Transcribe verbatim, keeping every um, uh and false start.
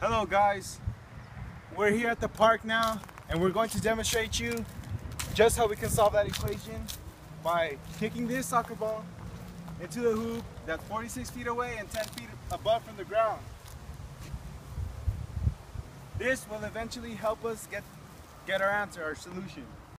Hello guys, we're here at the park now and we're going to demonstrate you just how we can solve that equation by kicking this soccer ball into the hoop that's forty-six feet away and ten feet above from the ground. This will eventually help us get, get our answer, our solution.